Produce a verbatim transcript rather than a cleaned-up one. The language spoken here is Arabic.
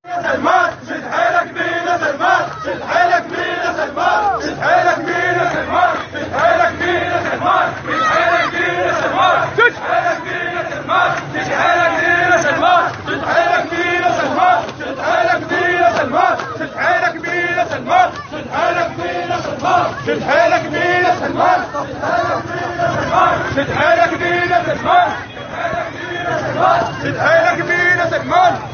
سلمان شد حيلك بينا سلمان شد حيلك بينا سلمان شد حيلك بينا سلمان شد حيلك بينا سلمان شد حيلك بينا سلمان شد حيلك بينا سلمان شد حيلك بينا سلمان شد حيلك بينا سلمان شد حيلك بينا سلمان شد حيلك بينا سلمان شد حيلك بينا سلمان شد حيلك بينا سلمان شد حيلك بينا سلمان شد حيلك بينا سلمان